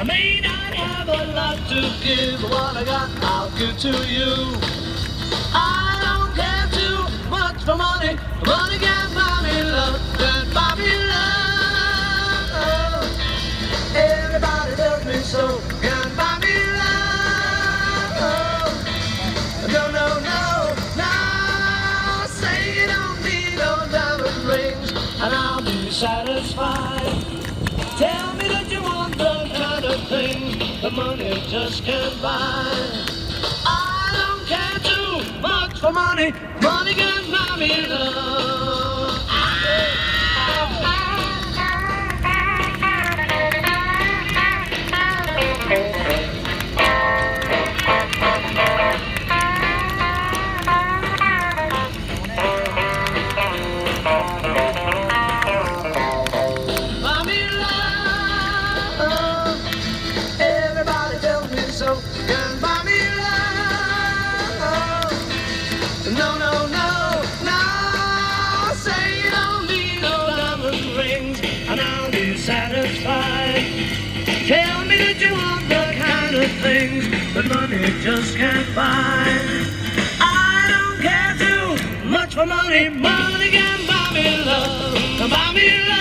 I may not have a lot to give, but what I got, I'll give to you. I don't care too much for money. Money can't buy me love, can't buy me love. Everybody tells me so, can't buy me love. No, no, no, no. Say you don't need no diamond rings, and I'll be satisfied. Tell me that you want the kind of thing the money just can't buy. I don't care too much for money. Money can't buy me love. Buy me love. Everybody tells me so. Can't buy me love. No, no, no, no. Say you don't need no diamond rings, and I'll be satisfied. Tell me that you want the kind of things that money just can't buy. I don't care too much for money. Money can buy me love. Buy me love.